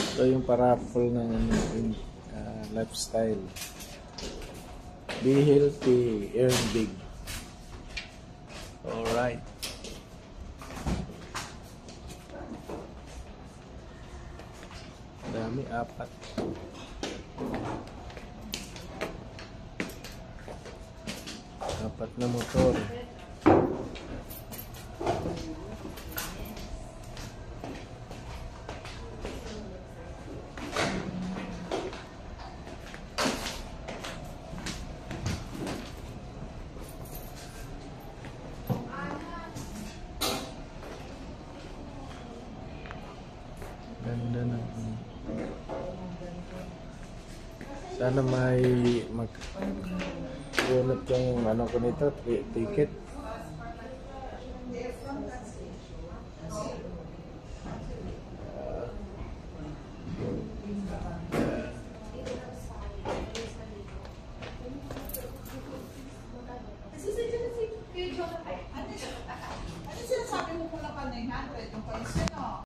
Ito yung paraffle ng lifestyle. Be healthy, earn big. Alright. Dami, 4. Apat na motor. Ganda na. Sana may mag-unot yung ano ko nito, ticket. Ano sinasabi mo kung 900 yung points?